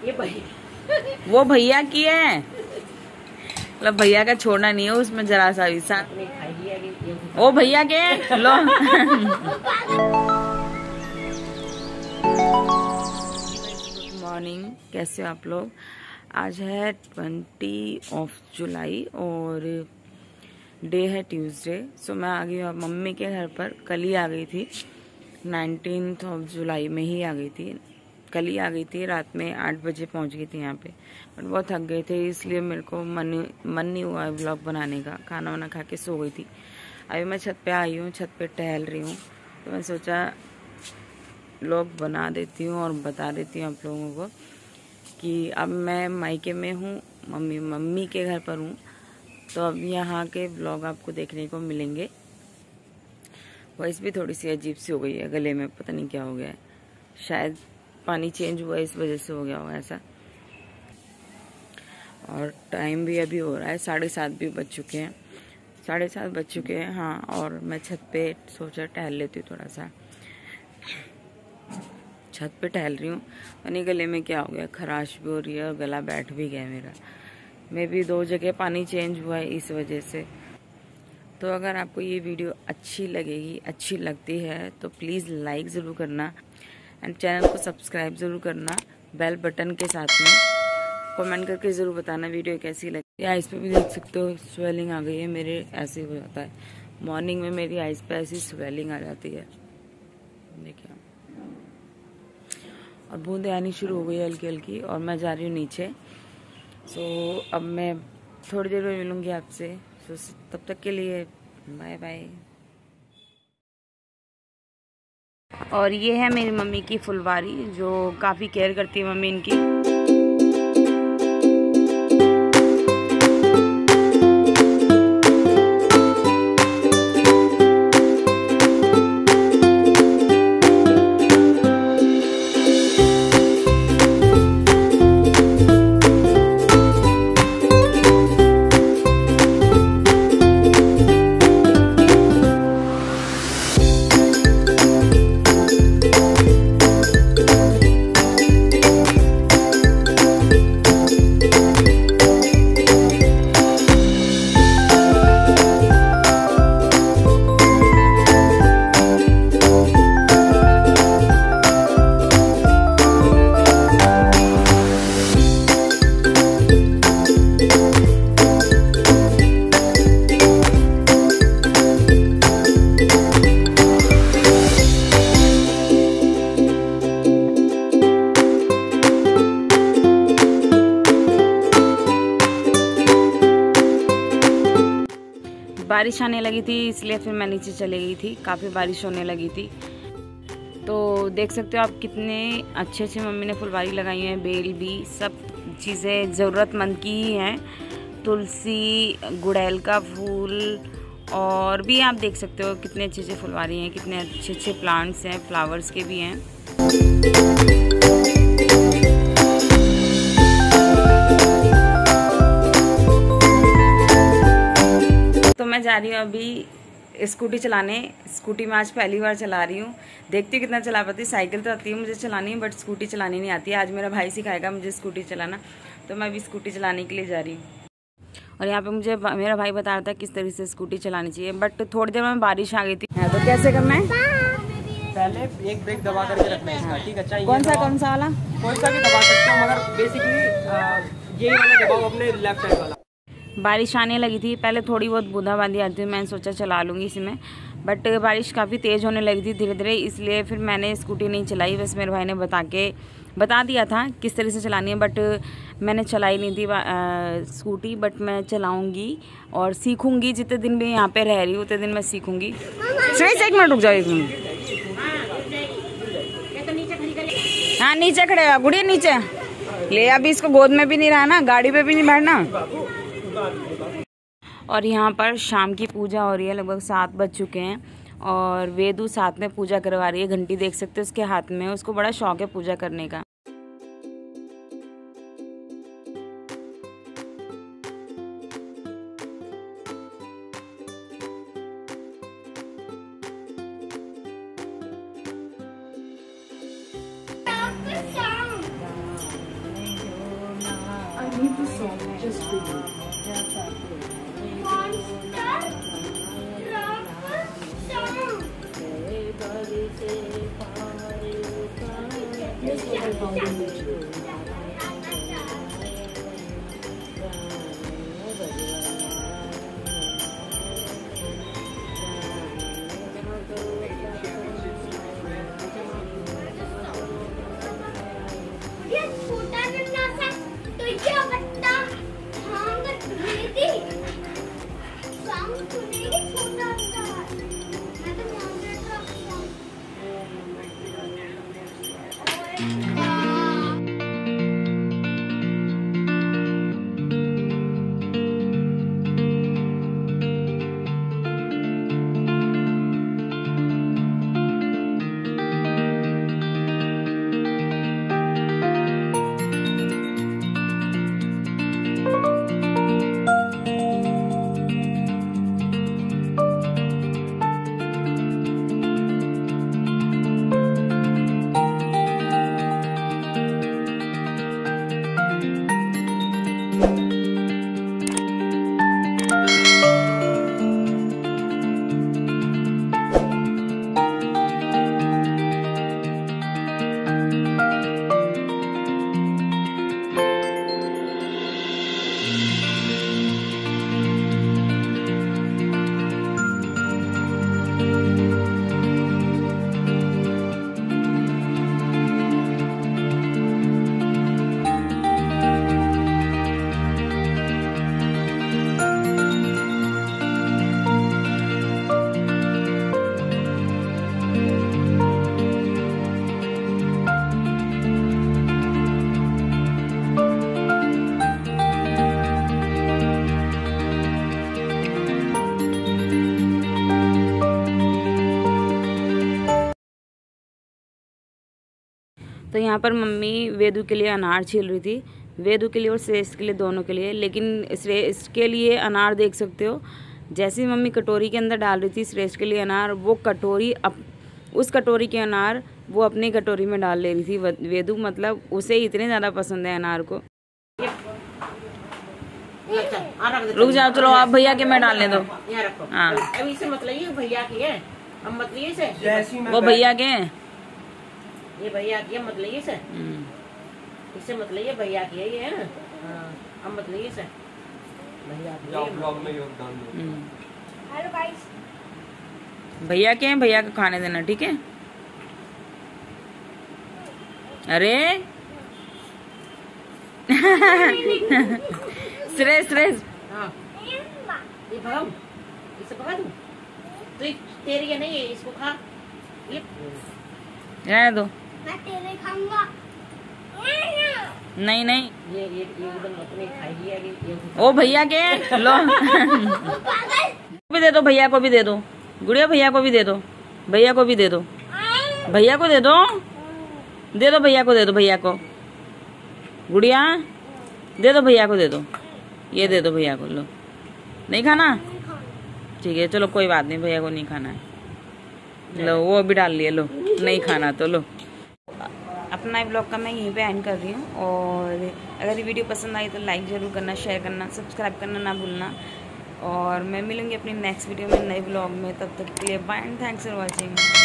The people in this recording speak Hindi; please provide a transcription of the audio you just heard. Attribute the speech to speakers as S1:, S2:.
S1: ये भैया
S2: वो भैया की है, मतलब भैया का छोड़ना नहीं है उसमें जरा सा भी सा। ओ भैया के लो। गुड मॉर्निंग, कैसे हो आप लोग। आज है 20 जुलाई और डे है ट्यूसडे। सो मैं आ गई हूँ मम्मी के घर पर। कल ही आ गई थी, 19 जुलाई में ही आ गई थी। कल ही आ गई थी, रात में 8 बजे पहुंच गई थी यहाँ पे। बट बहुत थक गए थे, इसलिए मेरे को मन नहीं हुआ व्लॉग बनाने का। खाना वाना खा के सो गई थी। अभी मैं छत पे आई हूँ, छत पे टहल रही हूँ, तो मैं सोचा व्लॉग बना देती हूँ और बता देती हूँ आप लोगों को कि अब मैं मायके में हूँ, मम्मी के घर पर हूँ। तो अब यहाँ के व्लॉग आपको देखने को मिलेंगे। वॉइस भी थोड़ी सी अजीब सी हो गई है, गले में पता नहीं क्या हो गया है, शायद पानी चेंज हुआ इस वजह से हो गया होगा ऐसा। और टाइम भी अभी हो रहा है 7:30 भी बज चुके हैं, 7:30 बज चुके हैं। हाँ, और मैं छत पे सोचा टहल लेती हूँ थोड़ा सा। छत पे टहल रही हूँ, यानी गले में क्या हो गया, खराश भी हो रही है और गला बैठ भी गया मेरा। मैं भी 2 जगह पानी चेंज हुआ है इस वजह से। तो अगर आपको ये वीडियो अच्छी लगती है तो प्लीज़ लाइक ज़रूर करना एंड चैनल को सब्सक्राइब ज़रूर करना बेल बटन के साथ में। कमेंट करके ज़रूर बताना वीडियो कैसी लगी। आइज़ पे भी देख सकते हो स्वेलिंग आ गई है मेरे, ऐसे हो जाता है मॉर्निंग में मेरी आइज़ पे ऐसी स्वेलिंग आ जाती है, देखिए। और बूंदें आनी शुरू हो गई हल्की हल्की, और मैं जा रही हूँ नीचे। सो अब मैं थोड़ी देर में मिलूँगी आपसे। सो तब तक के लिए बाय बाय। और ये है मेरी मम्मी की फुलवारी, जो काफ़ी केयर करती है मम्मी इनकी। बारिश आने लगी थी, इसलिए फिर मैं नीचे चली गई थी। काफ़ी बारिश होने लगी थी, तो देख सकते हो आप कितने अच्छे मम्मी ने फुलवारी लगाई है। बेल भी, सब चीज़ें ज़रूरतमंद की ही हैं। तुलसी, गुड़ैल का फूल, और भी आप देख सकते हो कितने अच्छे फुलवारी हैं, कितने अच्छे प्लांट्स हैं, फ्लावर्स के भी हैं। तो मैं जा रही हूँ अभी स्कूटी चलाने। स्कूटी मैं आज पहली बार चला रही हूँ, देखती हूँ कितना चला पाती। साइकिल तो आती है मुझे चलानी, बट स्कूटी चलानी नहीं आती है। आज मेरा भाई सिखाएगा मुझे स्कूटी चलाना, तो मैं अभी स्कूटी चलाने के लिए जा रही हूँ। और यहाँ पे मुझे मेरा भाई बता रहा था किस तरह से स्कूटी चलानी चाहिए, बट थोड़ी देर में बारिश आ गई थी। तो कैसे करना है,
S1: पहले एक ब्रेक दबा करके रखना है इसका, ठीक है। अच्छा,
S2: कौन सा वाला,
S1: कोई सा भी दबा सकते हो, मगर बेसिकली यही वाला दबाओ, अपने लेफ्ट साइड वाला।
S2: बारिश आने लगी थी, पहले थोड़ी बहुत बूंदाबांदी आती थी, मैंने सोचा चला लूँगी इसमें, बट बारिश काफ़ी तेज़ होने लगी थी धीरे धीरे, इसलिए फिर मैंने स्कूटी नहीं चलाई। बस मेरे भाई ने बता दिया था किस तरह से चलानी है, बट मैंने चलाई नहीं थी स्कूटी। बट मैं चलाऊँगी और सीखूँगी, जितने दिन भी यहाँ पे रह रही हूँ उतने दिन मैं सीखूँगी। सिर्फ 1 मिनट रुक जाओ, 1 मिनट। हाँ, नीचे खड़े हो गुड़िया, नीचे ले। अभी इसको गोद में भी नहीं रहा ना, गाड़ी पे भी नहीं बैठना। और यहाँ पर शाम की पूजा हो रही है, लगभग 7 बज चुके हैं, और वेदू साथ में पूजा करवा रही है। घंटी देख सकते हो उसके हाथ में, उसको बड़ा शौक है पूजा करने का।
S3: the song just for you. Here's what I found on YouTube.
S2: तो यहाँ पर मम्मी वेदू के लिए अनार छील रही थी, वेदू के लिए और श्रेष्ठ के लिए, दोनों के लिए। लेकिन श्रेष्ठ के लिए अनार देख सकते हो, जैसे ही मम्मी कटोरी के अंदर डाल रही थी श्रेष्ठ के लिए अनार, वो कटोरी उस कटोरी के अनार वो अपनी कटोरी में डाल ले रही थी वेदू। मतलब उसे इतने ज़्यादा पसंद है अनार को। रुक जाओ, चलो आप भैया के में डालने दो। हाँ,
S1: अब इसे मतलब ये भैया की है, अब मतलब ये से
S2: वो भैया के हैं,
S1: ये भैया की है, मतलब ये से इससे मतलब ये भैया की है, ये है ना। अब मतलब ये से भैया की है। हेलो गाइस,
S2: भैया के हैं, भैया को खाने देना, ठीक है। अरे श्रेष्ठ
S1: हाँ, ये भगाऊं, इसे भगा दूं, तो तेरी है नहीं है, इसको खा, ये
S2: रहने दो।
S4: मैं तेरे खाऊंगा।
S2: नहीं नहीं,
S1: ये एकदम अपने खाएगी आगे।
S2: ओ भैया के लो भी दे दो, भैया को भी दे दो, गुड़िया भैया को भी दे दो, भैया को भी दे दो, भैया को दे दो, दे दो भैया को, दे दो भैया को, गुड़िया दे दो भैया को, दे दो, ये दे दो भैया को। लो, नहीं खाना, ठीक है, चलो कोई बात नहीं, भैया को नहीं खाना है। लो, वो भी डाल लिए, लो, नहीं खाना तो लो। अपना ब्लॉग का मैं यहीं पे एंड कर रही हूँ, और अगर ये वीडियो पसंद आई तो लाइक ज़रूर करना, शेयर करना, सब्सक्राइब करना ना भूलना। और मैं मिलूँगी अपनी नेक्स्ट वीडियो में, नए ब्लॉग में। तब तक के लिए bye and thanks for watching.